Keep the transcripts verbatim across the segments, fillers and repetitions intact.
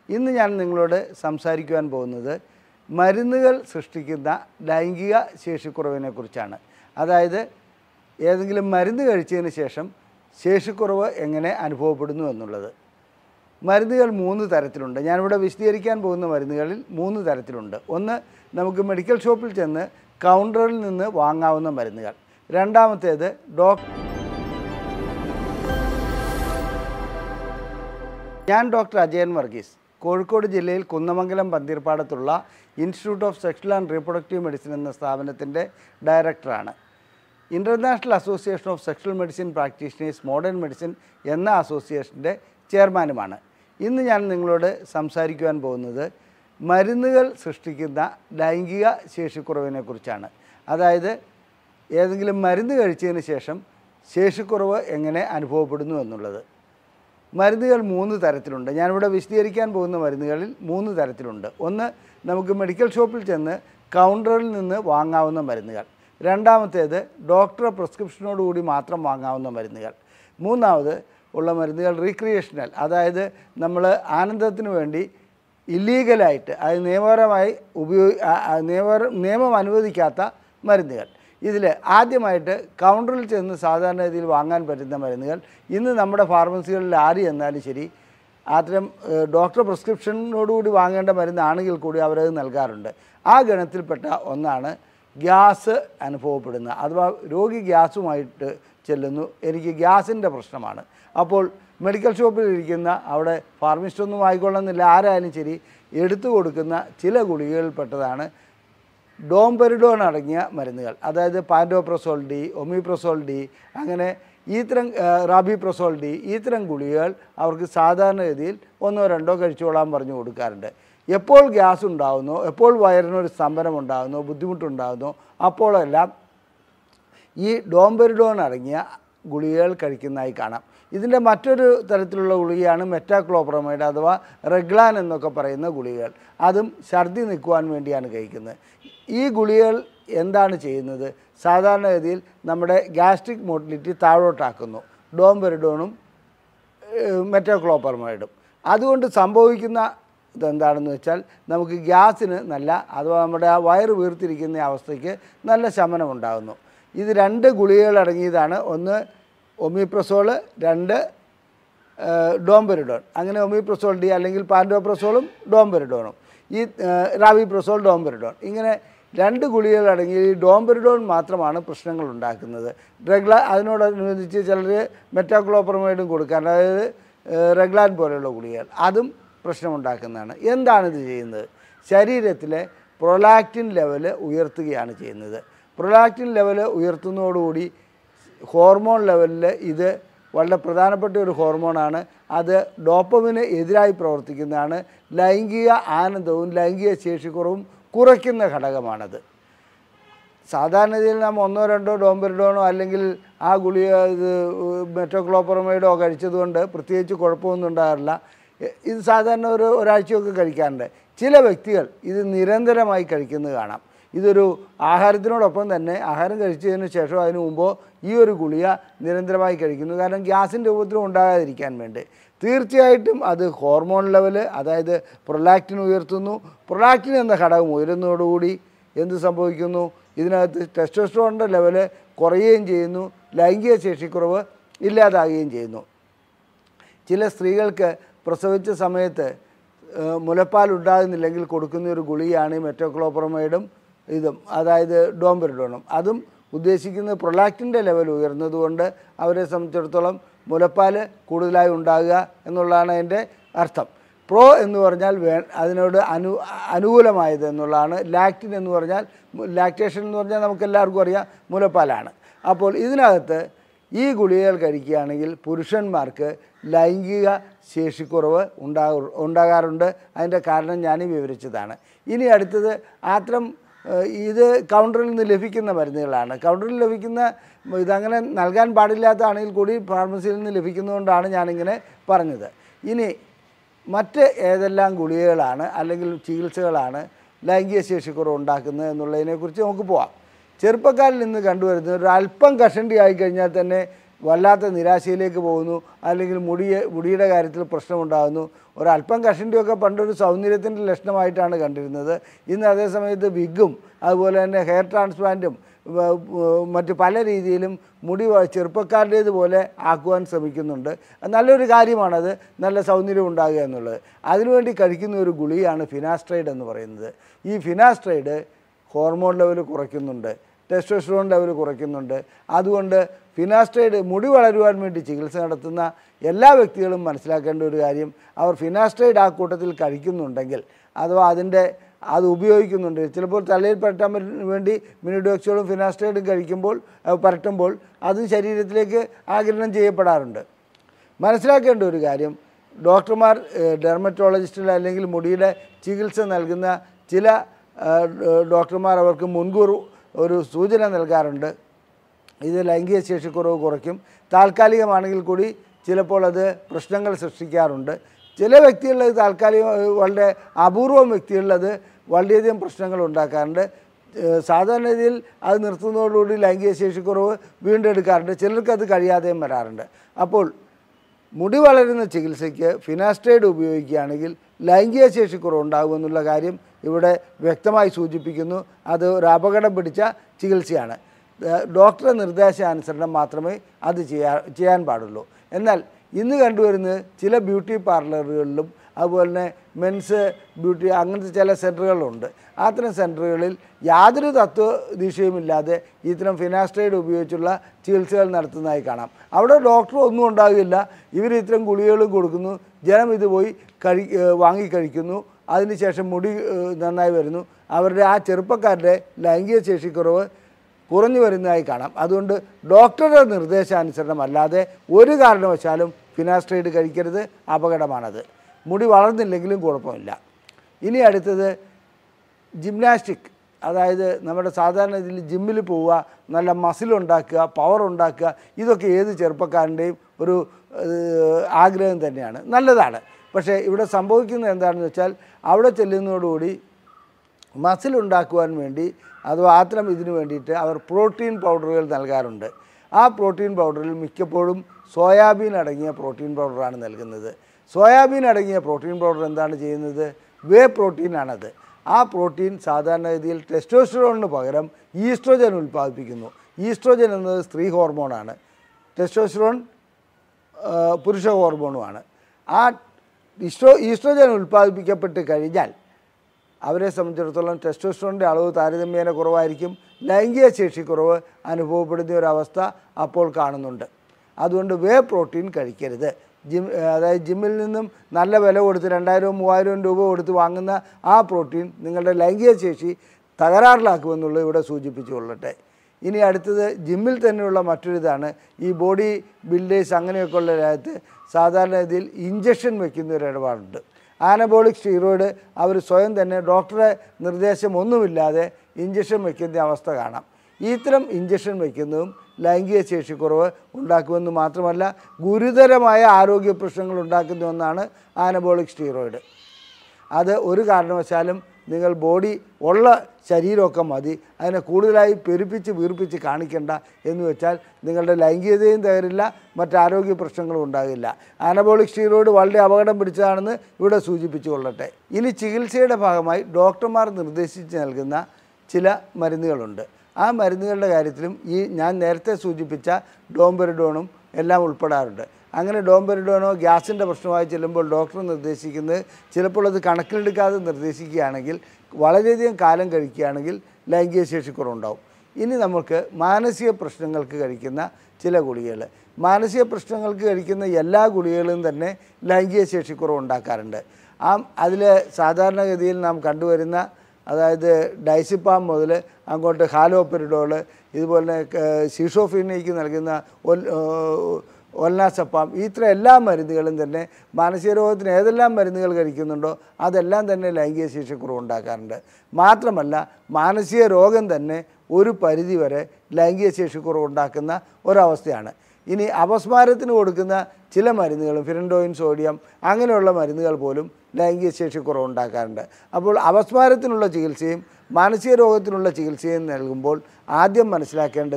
ഇന്ന് ഞാൻ നിങ്ങളോട് സംസാരിക്കുവാൻ പോകുന്നത് മരുന്നുകൾ സൃഷ്ടിക്കുന്ന ലൈംഗിക ശേഷിക്കുറവിനെക്കുറിച്ചാണ്. അതായത് ഏതെങ്കിലും മരുന്ന് കഴിച്ചതിന് ശേഷം ശേഷിക്കുറവ് എങ്ങനെ അനുഭവപ്പെടുന്നു എന്നുള്ളത്. മരുന്നുകൾ മൂന്ന് തരത്തിലുണ്ട്. ഞാനിവിടെ വിശദീകരിക്കാൻ പോകുന്ന മരുന്നുകളിൽ മൂന്ന് തരത്തിലുണ്ട്. ഒന്ന്, നമുക്ക് മെഡിക്കൽ ഷോപ്പിൽ ചെന്ന് കൗണ്ടറിൽ നിന്ന് വാങ്ങാവുന്ന മരുന്നുകൾ. രണ്ടാമത്തേത് ഡോക്ടർ ഞാൻ ഡോക്ടർ അജയൻ വർഗീസ്, കോഴിക്കോട് ജില്ലയിൽ കുന്നമംഗലം പന്തീർപ്പാടത്തുള്ള institute of sexual and reproductive medicine എന്ന സ്ഥാപനത്തിൻ്റെ ഡയറക്ടറാണ്. International association of sexual medicine practitioners modern medicine എന്ന അസോസിയേഷൻ്റെ ചെയർമാനുമാണ്. ഇന്ന് ഞാൻ നിങ്ങളോട് സംസാരിക്കുവാൻ പോകുന്നത് മരുന്നുകൾ സൃഷ്ടിക്കുന്ന ലൈംഗിക ശേഷിക്കുറവിനെക്കുറിച്ചാണ്. അതായത് ഏതെങ്കിലും മരുന്ന് കഴിച്ചതിന് ശേഷം ശേഷിക്കുറവ് എങ്ങനെ അനുഭവപ്പെടുന്നു എന്നുള്ളത്. മരുന്നുകൾ മൂന്ന് തരത്തിലുണ്ട്. ഞാനിവിടെ വിശദീകരിക്കാൻ പോകുന്ന മരുന്നുകളിൽ മൂന്ന് തരത്തിലുണ്ട്. ഒന്ന്, നമുക്ക് മെഡിക്കൽ ഷോപ്പിൽ ചെന്ന് കൗണ്ടറിൽ നിന്ന് വാങ്ങാവുന്ന മരുന്നുകൾ. രണ്ടാമത്തേത് ഡോക്ടറെ പ്രിസ്ക്രിപ്ഷനോടുകൂടി മാത്രം വാങ്ങാവുന്ന മരുന്നുകൾ. മൂന്നാമത് ഉള്ള മരുന്നുകൾ റീക്രിയേഷണൽ, അതായത് നമ്മൾ ആനന്ദത്തിന് വേണ്ടി ഇല്ലീഗലായിട്ട്, അത് നിയമപരമായി ഉപയോഗി നിയമ നിയമം അനുവദിക്കാത്ത മരുന്നുകൾ. ഇതിൽ ആദ്യമായിട്ട് കൗണ്ടറിൽ ചെന്ന് സാധാരണ രീതിയിൽ വാങ്ങാൻ പറ്റുന്ന മരുന്നുകൾ ഇന്ന് നമ്മുടെ ഫാർമസികളിൽ ആര് ചെന്നാലും ശരി, അത്തരം ഡോക്ടർ പ്രിസ്ക്രിപ്ഷനോടുകൂടി വാങ്ങേണ്ട മരുന്നാണെങ്കിൽ കൂടി അവരത് നൽകാറുണ്ട്. ആ ഗണത്തിൽപ്പെട്ട ഒന്നാണ് ഗ്യാസ് അനുഭവപ്പെടുന്ന, അഥവാ രോഗി ഗ്യാസുമായിട്ട് ചെല്ലുന്നു, എനിക്ക് ഗ്യാസിൻ്റെ പ്രശ്നമാണ്. അപ്പോൾ മെഡിക്കൽ ഷോപ്പിൽ ഇരിക്കുന്ന അവിടെ ഫാർമസിസ്റ്റൊന്നും ആയിക്കൊള്ളുന്നില്ല, ആരായാലും ശരി, എടുത്തു കൊടുക്കുന്ന ചില ഗുളികകളിൽപ്പെട്ടതാണ് ഡോംപെരിഡോൺ അടങ്ങിയ മരുന്നുകൾ. അതായത് പാൻറ്റോപ്രസോൾ ഡി, ഒമിപ്രസോൾ ഡി, അങ്ങനെ ഈത്തരം റാബിപ്രസോൾ ഡി, ഈത്തരം ഗുളികകൾ അവർക്ക് സാധാരണഗതിയിൽ ഒന്നോ രണ്ടോ കഴിച്ചോളാൻ പറഞ്ഞു കൊടുക്കാറുണ്ട്. എപ്പോൾ ഗ്യാസ് ഉണ്ടാകുന്നോ, എപ്പോൾ വയറിനൊരു സ്തംഭനം ഉണ്ടാകുന്നോ, ബുദ്ധിമുട്ടുണ്ടാകുന്നോ, അപ്പോഴെല്ലാം ഈ ഡോംപെരിഡോൺ അടങ്ങിയ ഗുളികകൾ കഴിക്കുന്നതായി കാണാം. ഇതിൻ്റെ മറ്റൊരു തരത്തിലുള്ള ഗുളികയാണ് മെറ്റാക്ലോപ്രമൈഡ് അഥവാ റെഗ്ലാൻ എന്നൊക്കെ പറയുന്ന ഗുളികകൾ. അതും ഛർദി നിൽക്കുവാൻ വേണ്ടിയാണ് കഴിക്കുന്നത്. ഈ ഗുളികകൾ എന്താണ് ചെയ്യുന്നത്? സാധാരണഗതിയിൽ നമ്മുടെ ഗ്യാസ്ട്രിക് മോട്ടിലിറ്റി താഴോട്ടാക്കുന്നു, ഡോംപെരിഡോണും മെറ്റാക്ലോപ്രമൈഡും. അതുകൊണ്ട് സംഭവിക്കുന്ന ഇതെന്താണെന്ന് വെച്ചാൽ നമുക്ക് ഗ്യാസിന് നല്ല, അഥവാ നമ്മുടെ ആ വയറ് വീർത്തിരിക്കുന്ന അവസ്ഥയ്ക്ക് നല്ല ശമനം ഉണ്ടാകുന്നു. ഇത് രണ്ട് ഗുളികകൾ അടങ്ങിയതാണ്. ഒന്ന് ഒമിപ്രസോൾ, രണ്ട് ഡോംപെരിഡോൺ. അങ്ങനെ ഒമിപ്രസോൾ ഡി അല്ലെങ്കിൽ പാൻറ്റോപ്രസോളും ഡോംപെരിഡോണും, ഈ റാബിപ്രസോൾ, ഡോംപെരിഡോൺ, ഇങ്ങനെ രണ്ട് ഗുളികകൾ അടങ്ങി ഈ ഡോംപെരിഡോൺ മാത്രമാണ് പ്രശ്നങ്ങൾ ഉണ്ടാക്കുന്നത്. റെഗ്ലാൻ അതിനോടനുബന്ധിച്ച് ചിലർ മെറ്റാക്ലോപ്രമൈഡും കൊടുക്കാൻ, അതായത് റെഗ്ലാൻ പോലെയുള്ള ഗുളികകൾ, അതും പ്രശ്നമുണ്ടാക്കുന്നതാണ്. എന്താണിത് ചെയ്യുന്നത്? ശരീരത്തിലെ പ്രൊലാക്റ്റിൻ ലെവല് ഉയർത്തുകയാണ് ചെയ്യുന്നത്. പ്രൊലാക്റ്റിൻ ലെവല് ഉയർത്തുന്നതോടുകൂടി ഹോർമോൺ ലെവലിൽ ഇത് വളരെ പ്രധാനപ്പെട്ട ഒരു ഹോർമോണാണ്. അത് ഡോപ്പമിന് എതിരായി പ്രവർത്തിക്കുന്നതാണ്. ലൈംഗിക ആനന്ദവും ലൈംഗിക ശേഷിക്കുറവും കുറയ്ക്കുന്ന ഘടകമാണത്. സാധാരണഗതിയിൽ നാം ഒന്നോ രണ്ടോ ഡോംപെരിഡോണോ അല്ലെങ്കിൽ ആ ഗുളിക ഇത് മെറ്റോക്ലോപ്രമൈഡോ കഴിച്ചതുകൊണ്ട് പ്രത്യേകിച്ച് കുഴപ്പമൊന്നും ഉണ്ടാകാറില്ല. ഇത് സാധാരണ ഒരു ഒരാഴ്ചയൊക്കെ കഴിക്കാറുണ്ട്. ചില വ്യക്തികൾ ഇത് നിരന്തരമായി കഴിക്കുന്നത് കാണാം. ഇതൊരു ആഹാരത്തിനോടൊപ്പം തന്നെ ആഹാരം കഴിച്ചതിന് ശേഷം അതിനു മുമ്പോ ഈ ഒരു ഗുളിക നിരന്തരമായി കഴിക്കുന്നു. കാരണം ഗ്യാസിൻ്റെ ഉപദ്രവം ഉണ്ടാകാതിരിക്കാൻ വേണ്ടി. തീർച്ചയായിട്ടും അത് ഹോർമോൺ ലെവല്, അതായത് പ്രൊലാക്റ്റിൻ ഉയർത്തുന്നു. പ്രൊലാക്റ്റിൻ എന്ന ഘടകം ഉയരുന്നതോടുകൂടി എന്ത് സംഭവിക്കുന്നു? ഇതിനകത്ത് ടെസ്റ്റോസ്റ്ററോണിൻ്റെ ലെവല് കുറയുകയും ചെയ്യുന്നു, ലൈംഗിക ശേഷിക്കുറവ് ഇല്ലാതാകുകയും ചെയ്യുന്നു. ചില സ്ത്രീകൾക്ക് പ്രസവിച്ച സമയത്ത് മുലപ്പാൽ ഉണ്ടാകുന്നില്ലെങ്കിൽ കൊടുക്കുന്ന ഒരു ഗുളികയാണ് ഈ മെറ്റോക്ലോപ്രമൈഡും ഇതും, അതായത് ഡോംപെരിഡോണും. അതും ഉദ്ദേശിക്കുന്നത് പ്രൊലാക്റ്റിൻ്റെ ലെവൽ ഉയർന്നതുകൊണ്ട് അവരെ സംബന്ധിച്ചിടത്തോളം മുലപ്പാൽ കൂടുതലായി ഉണ്ടാകുക എന്നുള്ളതാണ് അതിൻ്റെ അർത്ഥം. പ്രോ എന്ന് പറഞ്ഞാൽ വേ അതിനോട് അനു അനുകൂലമായത് എന്നുള്ളതാണ്. ലാക്റ്റിൻ എന്ന് പറഞ്ഞാൽ, ലാക്ടേഷൻ എന്ന് പറഞ്ഞാൽ നമുക്കെല്ലാവർക്കും അറിയാം മുലപ്പാലാണ്. അപ്പോൾ ഇതിനകത്ത് ഈ ഗുളികകൾ കഴിക്കുകയാണെങ്കിൽ പുരുഷന്മാർക്ക് ലൈംഗിക ശേഷിക്കുറവ് ഉണ്ടാ ഉണ്ടാകാറുണ്ട്. അതിൻ്റെ കാരണം ഞാൻ വിവരിച്ചതാണ്. ഇനി അടുത്തത് അത്തരം ഇത് കൗണ്ടറിൽ നിന്ന് ലഭിക്കുന്ന മരുന്നുകളാണ്. കൗണ്ടറിൽ ലഭിക്കുന്ന ഇതങ്ങനെ നൽകാൻ പാടില്ലാത്തതാണെങ്കിൽ കൂടി ഫാർമസിയിൽ നിന്ന് ലഭിക്കുന്നതുകൊണ്ടാണ് ഞാനിങ്ങനെ പറഞ്ഞത്. ഇനി മറ്റ് ഏതെല്ലാം ഗുളികകളാണ് അല്ലെങ്കിൽ ചികിത്സകളാണ് ലൈംഗിക ശേഷിക്കുറവ് ഉണ്ടാക്കുന്നത് എന്നുള്ളതിനെക്കുറിച്ച് നമുക്ക് പോവാം. ചെറുപ്പക്കാരിൽ നിന്ന് കണ്ടുവരുന്നത് ഒരു അല്പം കഷണ്ടി ആയിക്കഴിഞ്ഞാൽ തന്നെ വല്ലാത്ത നിരാശയിലേക്ക് പോകുന്നു, അല്ലെങ്കിൽ മുടിയെ മുടിയുടെ കാര്യത്തിൽ പ്രശ്നമുണ്ടാകുന്നു. ഒരല്പം കഷണ്ടിയൊക്കെ പണ്ടൊരു സൗന്ദര്യത്തിൻ്റെ ലക്ഷണമായിട്ടാണ് കണ്ടിരുന്നത്. ഇന്ന് അതേ സമയത്ത് വിഗും അതുപോലെ തന്നെ ഹെയർ ട്രാൻസ്പ്ലാന്റും മറ്റ് പല രീതിയിലും മുടി ചെറുപ്പക്കാരുടേതുപോലെ ആക്കുവാൻ ശ്രമിക്കുന്നുണ്ട്. നല്ലൊരു കാര്യമാണത്, നല്ല സൗന്ദര്യം ഉണ്ടാകുക എന്നുള്ളത്. അതിനുവേണ്ടി കഴിക്കുന്ന ഒരു ഗുളികയാണ് ഫിനാസ്ട്രൈഡ് എന്ന് പറയുന്നത്. ഈ ഫിനാസ്ട്രൈഡ് ഹോർമോൺ ലെവൽ കുറയ്ക്കുന്നുണ്ട്, ടെസ്റ്റോസ്റ്ററോൺ ലെവൽ കുറയ്ക്കുന്നുണ്ട്. അതുകൊണ്ട് ഫിനാസ്ട്രൈഡ് മുടി വളരുവാൻ വേണ്ടി ചികിത്സ നടത്തുന്ന എല്ലാ വ്യക്തികളും മനസ്സിലാക്കേണ്ട ഒരു കാര്യം, അവർ ഫിനാസ്ട്രൈഡ് ആ കൂട്ടത്തിൽ കഴിക്കുന്നുണ്ടെങ്കിൽ അഥവാ അതിൻ്റെ അത് ഉപയോഗിക്കുന്നുണ്ട്. ചിലപ്പോൾ തലയിൽ പരട്ടാൻ വേണ്ടി മിനിഡോക്സിയോളും ഫിനാസ്ട്രൈഡും കഴിക്കുമ്പോൾ പരട്ടുമ്പോൾ അത് ശരീരത്തിലേക്ക് ആഗിരണം ചെയ്യപ്പെടാറുണ്ട്. മനസ്സിലാക്കേണ്ട ഒരു കാര്യം, ഡോക്ടർമാർ ഡെർമറ്റോളജിസ്റ്റുകൾ അല്ലെങ്കിൽ മുടിയുടെ ചികിത്സ നൽകുന്ന ചില ഡോക്ടർമാർ അവർക്ക് മുൻകൂർ ഒരു സൂചന നൽകാറുണ്ട്. ഇത് ലൈംഗിക ശേഷിക്കുറവ് കുറയ്ക്കും. താൽക്കാലികമാണെങ്കിൽ കൂടി ചിലപ്പോൾ അത് പ്രശ്നങ്ങൾ സൃഷ്ടിക്കാറുണ്ട്. ചില വ്യക്തികളിൽ താൽക്കാലിക വളരെ അപൂർവം വ്യക്തികളിൽ അത് വളരെയധികം പ്രശ്നങ്ങൾ ഉണ്ടാക്കാറുണ്ട്. സാധാരണ രീതിയിൽ അത് നിർത്തുന്നതോടുകൂടി ലൈംഗിക ശേഷിക്കുറവ് വീണ്ടെടുക്കാറുണ്ട്. ചിലർക്ക് അത് കഴിയാതെയും വരാറുണ്ട്. അപ്പോൾ മുടി വളരുന്ന ചികിത്സയ്ക്ക് ഫിനാസ്ട്രൈഡ് ഉപയോഗിക്കുകയാണെങ്കിൽ ലൈംഗിക ശേഷിക്കുറവ് ഉണ്ടാകുമെന്നുള്ള കാര്യം ഇവിടെ വ്യക്തമായി സൂചിപ്പിക്കുന്നു. അത് ഒരു അപകടം പിടിച്ച ചികിത്സയാണ്. ഡോക്ടറുടെ നിർദ്ദേശാനുസരണം മാത്രമേ അത് ചെയ്യാ ചെയ്യാൻ പാടുള്ളൂ. എന്നാൽ ഇന്ന് കണ്ടുവരുന്നത് ചില ബ്യൂട്ടി പാർലറുകളിലും അതുപോലെ തന്നെ മെൻസ് ബ്യൂട്ടി അങ്ങനത്തെ ചില സെൻറ്ററുകളുണ്ട്. അത്തരം സെൻറ്ററുകളിൽ യാതൊരു തത്വദീക്ഷയുമില്ലാതെ ഇത്തരം ഫിനാസ്ട്രൈഡ് ഉപയോഗിച്ചുള്ള ചികിത്സകൾ നടത്തുന്നതായി കാണാം. അവിടെ ഡോക്ടർ ഒന്നും ഉണ്ടാകില്ല. ഇവർ ഇത്തരം ഗുളികകളും കൊടുക്കുന്നു, ജനം ഇത് പോയി കഴി വാങ്ങിക്കഴിക്കുന്നു. അതിനുശേഷം മുടി നന്നായി വരുന്നു. അവരുടെ ആ ചെറുപ്പക്കാരുടെ ലൈംഗിക ശേഷിക്കുറവ് കുറഞ്ഞു വരുന്നതായി കാണാം. അതുകൊണ്ട് ഡോക്ടറുടെ നിർദ്ദേശാനുസരണം അല്ലാതെ ഒരു കാരണവശാലും ഫിനാസ്ട്രൈഡ് കഴിക്കരുത്, അപകടമാണത്. മുടി വളർന്നില്ലെങ്കിലും കുഴപ്പമില്ല. ഇനി അടുത്തത് ജിംനാസ്റ്റിക്, അതായത് നമ്മുടെ സാധാരണ ഇതിൽ ജിമ്മിൽ പോവുക, നല്ല മസിൽ ഉണ്ടാക്കുക, പവർ ഉണ്ടാക്കുക, ഇതൊക്കെ ഏത് ചെറുപ്പക്കാരൻ്റെയും ഒരു ആഗ്രഹം തന്നെയാണ്, നല്ലതാണ്. പക്ഷേ ഇവിടെ സംഭവിക്കുന്നത് എന്താണെന്ന് വെച്ചാൽ അവിടെ ചെല്ലുന്നതോടുകൂടി മസിൽ ഉണ്ടാക്കുവാൻ വേണ്ടി അഥവാ അത്തരം ഇതിനു വേണ്ടിയിട്ട് അവർ പ്രോട്ടീൻ പൗഡറുകൾ നൽകാറുണ്ട്. ആ പ്രോട്ടീൻ പൗഡറിൽ മിക്കപ്പോഴും സോയാബീൻ അടങ്ങിയ പ്രോട്ടീൻ പൗഡറാണ് നൽകുന്നത്. സോയാബീൻ അടങ്ങിയ പ്രോട്ടീൻ പൗഡർ എന്താണ് ചെയ്യുന്നത്? വേ പ്രോട്ടീനാണത്. ആ പ്രോട്ടീൻ സാധാരണഗതിയിൽ ടെസ്റ്റോസ്റ്ററോണിന് പകരം ഈസ്ട്രോജൻ ഉൽപ്പാദിപ്പിക്കുന്നു. ഈസ്ട്രോജൻ എന്നത് സ്ത്രീ ഹോർമോണാണ്, ടെസ്റ്റോസ്റ്ററോൺ പുരുഷ ഹോർമോണുമാണ്. ആ ഈസ്ട്രോ ഈസ്ട്രോജൻ ഉൽപ്പാദിപ്പിക്കപ്പെട്ട് കഴിഞ്ഞാൽ അവരെ സംബന്ധിച്ചിടത്തോളം ടെസ്റ്റോസ്റ്ററോണിൻ്റെ അളവ് താരതമ്യേന കുറവായിരിക്കും. ലൈംഗിക ശേഷിക്കുറവ് അനുഭവപ്പെടുന്ന ഒരവസ്ഥ അപ്പോൾ കാണുന്നുണ്ട്. അതുകൊണ്ട് വേ പ്രോട്ടീൻ കഴിക്കരുത്. ജിം അതായത് ജിമ്മിൽ നിന്നും നല്ല വില കൊടുത്ത് രണ്ടായിരവും മൂവായിരവും രൂപ കൊടുത്ത് വാങ്ങുന്ന ആ പ്രോട്ടീൻ നിങ്ങളുടെ ലൈംഗിക ശേഷി തകരാറിലാക്കുമെന്നുള്ളത് ഇവിടെ സൂചിപ്പിച്ചു കൊള്ളട്ടെ. ഇനി അടുത്തത് ജിമ്മിൽ തന്നെയുള്ള മറ്റൊരിതാണ്, ഈ ബോഡി ബിൽഡേഴ്സ് അങ്ങനെയൊക്കെയുള്ള രാജ്യത്ത് സാധാരണ ഇതിൽ ഇഞ്ചക്ഷൻ വയ്ക്കുന്ന ഒരു ഇടപാടുണ്ട്. ആനബോളിക് സ്റ്റീറോയിഡ് അവർ സ്വയം തന്നെ ഡോക്ടറെ നിർദ്ദേശമൊന്നുമില്ലാതെ ഇഞ്ചക്ഷൻ വയ്ക്കുന്ന അവസ്ഥ കാണാം. ഇത്തരം ഇഞ്ചക്ഷൻ വയ്ക്കുന്നതും ലൈംഗിക ശേഷിക്കുറവ് ഉണ്ടാക്കുമെന്ന് മാത്രമല്ല ഗുരുതരമായ ആരോഗ്യ പ്രശ്നങ്ങൾ ഉണ്ടാക്കുന്ന ഒന്നാണ് ആനബോളിക് സ്റ്റീറോയിഡ്. അത് ഒരു കാരണവശാലും നിങ്ങൾ ബോഡി ഉള്ള ശരീരമൊക്കെ മതി, അതിനെ കൂടുതലായി പെരുപ്പിച്ച് വീർപ്പിച്ച് കാണിക്കേണ്ട എന്ന് വെച്ചാൽ നിങ്ങളുടെ ലൈംഗികതയും തകരില്ല, മറ്റാരോഗ്യ പ്രശ്നങ്ങളും ഉണ്ടാകില്ല. ആനബോളിക് സ്റ്റീറോയിഡ് വളരെ അപകടം പിടിച്ചതാണെന്ന് ഇവിടെ സൂചിപ്പിച്ചു കൊള്ളട്ടെ. ഇനി ചികിത്സയുടെ ഭാഗമായി ഡോക്ടർമാർ നിർദ്ദേശിച്ച് നൽകുന്ന ചില മരുന്നുകളുണ്ട്. ആ മരുന്നുകളുടെ കാര്യത്തിലും ഈ ഞാൻ നേരത്തെ സൂചിപ്പിച്ച ഡോംപെറിഡോണും എല്ലാം ഉൾപ്പെടാറുണ്ട്. അങ്ങനെ ഡോംപെറിഡോണോ ഗ്യാസിൻ്റെ പ്രശ്നമായി ചെല്ലുമ്പോൾ ഡോക്ടർ നിർദ്ദേശിക്കുന്നത് ചിലപ്പോൾ അത് കണക്കിലെടുക്കാതെ നിർദ്ദേശിക്കുകയാണെങ്കിൽ വളരെയധികം കാലം കഴിക്കുകയാണെങ്കിൽ ലൈംഗിക ശേഷിക്കുറവുണ്ടാവും. ഇനി നമുക്ക് മാനസിക പ്രശ്നങ്ങൾക്ക് കഴിക്കുന്ന ചില ഗുളികകൾ. മാനസിക പ്രശ്നങ്ങൾക്ക് കഴിക്കുന്ന എല്ലാ ഗുളികകളും തന്നെ ലൈംഗിക ശേഷിക്കുറവ് ഉണ്ടാക്കാറുണ്ട്. ആ അതിൽ സാധാരണഗതിയിൽ നാം കണ്ടുവരുന്ന അതായത് ഡൈസിപ്പാം മുതൽ അങ്ങോട്ട് ഹാലോപെരിഡോള്, ഇതുപോലെ ഷീഷോഫീനയ്ക്ക് നൽകുന്ന ഒൽ ഒൽനാസപ്പാം, ഇത്ര എല്ലാ മരുന്നുകളും തന്നെ മാനസിക രോഗത്തിന് ഏതെല്ലാം മരുന്നുകൾ കഴിക്കുന്നുണ്ടോ അതെല്ലാം തന്നെ ലൈംഗിക ശേഷിക്കുറവ് ഉണ്ടാക്കാറുണ്ട്. മാത്രമല്ല മാനസിക രോഗം തന്നെ ഒരു പരിധിവരെ ലൈംഗിക ശേഷിക്കുറവ് ഉണ്ടാക്കുന്ന ഒരവസ്ഥയാണ്. ഇനി അപസ്മാരത്തിന് കൊടുക്കുന്ന ചില മരുന്നുകളും ഫിരൻഡോയിൻ സോഡിയം അങ്ങനെയുള്ള മരുന്നുകൾ പോലും ലൈംഗിക ശേഷിക്കുറവ് ഉണ്ടാക്കാറുണ്ട്. അപ്പോൾ അപസ്മാരത്തിനുള്ള ചികിത്സയും മാനസിക രോഗത്തിനുള്ള ചികിത്സയും നൽകുമ്പോൾ ആദ്യം മനസ്സിലാക്കേണ്ടത്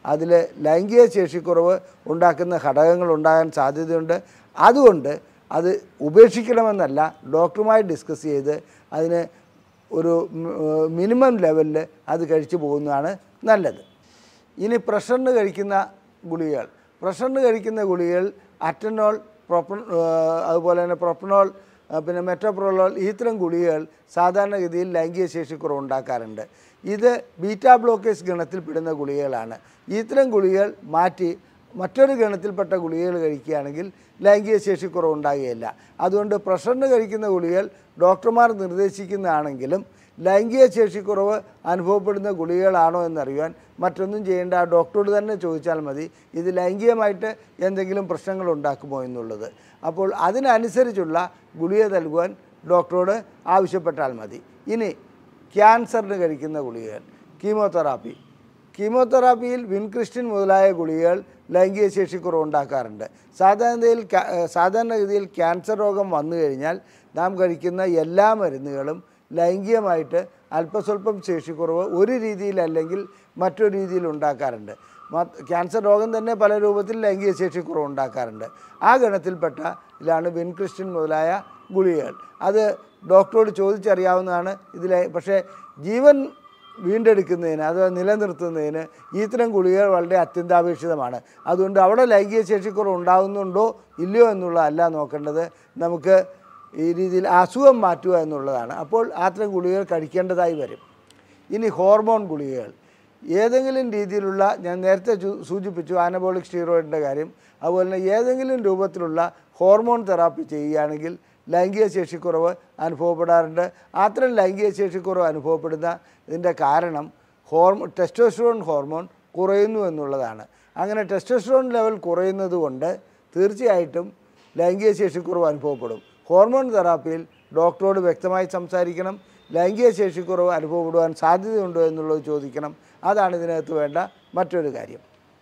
അതിൽ ലൈംഗിക ശേഷിക്കുറവ് ഉണ്ടാക്കുന്ന ഘടകങ്ങൾ ഉണ്ടാകാൻ സാധ്യതയുണ്ട്. അതുകൊണ്ട് അത് ഉപേക്ഷിക്കണമെന്നല്ല, ഡോക്ടറുമായി ഡിസ്കസ് ചെയ്ത് അതിന് ഒരു മിനിമം ലെവലിൽ അത് കഴിച്ചു പോകുന്നതാണ് നല്ലത്. ഇനി പ്രഷറിന് കഴിക്കുന്ന ഗുളികകൾ പ്രഷറിന് കഴിക്കുന്ന ഗുളികകൾ അറ്റനോൾ, പ്രൊപ്പ അതുപോലെ തന്നെ പ്രൊപ്പനോൾ, പിന്നെ മെറ്റോപ്രോളോൾ, ഇത്തരം ഗുളികകൾ സാധാരണഗതിയിൽ ലൈംഗിക ശേഷിക്കുറവ് ഉണ്ടാക്കാറുണ്ട്. ഇത് ബീറ്റാ ബ്ലോക്കേഴ്സ് ഗണത്തിൽപ്പെടുന്ന ഗുളികകളാണ്. ഇത്തരം ഗുളികകൾ മാറ്റി മറ്റൊരു ഗണത്തിൽപ്പെട്ട ഗുളികകൾ കഴിക്കുകയാണെങ്കിൽ ലൈംഗിക ശേഷിക്കുറവ് ഉണ്ടാകുകയില്ല. അതുകൊണ്ട് പ്രഷറിന് കഴിക്കുന്ന ഗുളികകൾ ഡോക്ടർമാർ നിർദ്ദേശിക്കുന്നതാണെങ്കിലും ലൈംഗിക ശേഷിക്കുറവ് അനുഭവപ്പെടുന്ന ഗുളികകളാണോ എന്നറിയുവാൻ മറ്റൊന്നും ചെയ്യേണ്ട, ആ ഡോക്ടറോട് തന്നെ ചോദിച്ചാൽ മതി ഇത് ലൈംഗികമായിട്ട് എന്തെങ്കിലും പ്രശ്നങ്ങൾ ഉണ്ടാക്കുമോ എന്നുള്ളത്. അപ്പോൾ അതിനനുസരിച്ചുള്ള ഗുളിക നൽകുവാൻ ഡോക്ടറോട് ആവശ്യപ്പെട്ടാൽ മതി. ഇനി ക്യാൻസറിന് കഴിക്കുന്ന ഗുളികകൾ, കീമോതെറാപ്പി കീമോതെറാപ്പിയിൽ വിൻക്രിസ്റ്റിൻ മുതലായ ഗുളികകൾ ലൈംഗിക ശേഷിക്കുറവ് ഉണ്ടാക്കാറുണ്ട്. സാധാരണയിൽ സാധാരണഗതിയിൽ ക്യാൻസർ രോഗം വന്നു കഴിഞ്ഞാൽ നാം കഴിക്കുന്ന എല്ലാ മരുന്നുകളും ലൈംഗികമായിട്ട് അല്പസ്വല്പം ശേഷിക്കുറവ് ഒരു രീതിയിലല്ലെങ്കിൽ മറ്റൊരു രീതിയിൽ ഉണ്ടാക്കാറുണ്ട്. ക്യാൻസർ രോഗം തന്നെ പല രൂപത്തിൽ ലൈംഗിക ശേഷിക്കുറവ് ഉണ്ടാക്കാറുണ്ട്. ആ ഗണത്തിൽപ്പെട്ട ഇതിലാണ് വിൻക്രിസ്റ്റിൻ മുതലായ ഗുളികകൾ. അത് ഡോക്ടറോട് ചോദിച്ചറിയാവുന്നതാണ്. ഇതിലെ പക്ഷേ ജീവൻ വീണ്ടെടുക്കുന്നതിന്, അത് നിലനിർത്തുന്നതിന് ഇത്തരം ഗുളികകൾ വളരെ അത്യന്താപേക്ഷിതമാണ്. അതുകൊണ്ട് അവിടെ ലൈംഗിക ശേഷിക്കുറവ് ഉണ്ടാകുന്നുണ്ടോ ഇല്ലയോ എന്നുള്ളതല്ല നോക്കേണ്ടത്, നമുക്ക് ഈ രീതിയിൽ അസുഖം മാറ്റുക എന്നുള്ളതാണ്. അപ്പോൾ അത്തരം ഗുളികകൾ കഴിക്കേണ്ടതായി വരും. ഇനി ഹോർമോൺ ഗുളികകൾ ഏതെങ്കിലും രീതിയിലുള്ള, ഞാൻ നേരത്തെ സൂചിപ്പിച്ചു ആനബോളിക് സ്റ്റീറോയിഡിൻ്റെ കാര്യം, അതുപോലെ തന്നെ ഏതെങ്കിലും രൂപത്തിലുള്ള ഹോർമോൺ തെറാപ്പി ചെയ്യുകയാണെങ്കിൽ ലൈംഗിക ശേഷിക്കുറവ് അനുഭവപ്പെടാറുണ്ട്. അത്തരം ലൈംഗിക ശേഷിക്കുറവ് അനുഭവപ്പെടുന്ന ഇതിൻ്റെ കാരണം ഹോർമോൺ ടെസ്റ്റോസ്റ്ററോൺ ഹോർമോൺ കുറയുന്നു എന്നുള്ളതാണ്. അങ്ങനെ ടെസ്റ്റോസ്റ്ററോൺ ലെവൽ കുറയുന്നത് കൊണ്ട് തീർച്ചയായിട്ടും ലൈംഗിക ശേഷിക്കുറവ് അനുഭവപ്പെടും. ഹോർമോൺ തെറാപ്പിയിൽ ഡോക്ടറോട് വ്യക്തമായി സംസാരിക്കണം. ലൈംഗിക ശേഷിക്കുറവ് അനുഭവപ്പെടുവാൻ സാധ്യതയുണ്ടോ എന്നുള്ളത് ചോദിക്കണം. അതാണ് ഇതിനകത്ത് വേണ്ട മറ്റൊരു കാര്യം.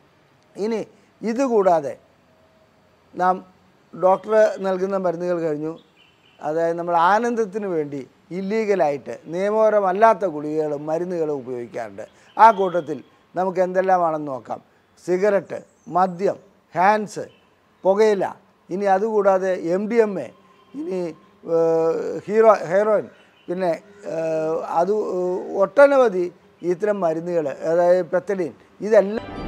ഇനി ഇതുകൂടാതെ നാം ഡോക്ടർ നൽകുന്ന മരുന്നുകൾ കഴിഞ്ഞു, അതായത് നമ്മൾ ആനന്ദത്തിന് വേണ്ടി ഇല്ലീഗലായിട്ട് നിയമപരമല്ലാത്ത ഗുളികകളും മരുന്നുകളും ഉപയോഗിക്കാറുണ്ട്. ആ കൂട്ടത്തിൽ നമുക്ക് എന്തെല്ലാമാണെന്ന് നോക്കാം. സിഗരറ്റ്, മദ്യം, ഹാൻസ്, പുകയില, ഇനി അതുകൂടാതെ എം ഡി എം എ, ഇനി ഹീറോ ഹെറോയിൻ, പിന്നെ അത് ഒട്ടനവധി ഇത്തരം മരുന്നുകൾ, അതായത് പെത്തഡിൻ, ഇതെല്ലാം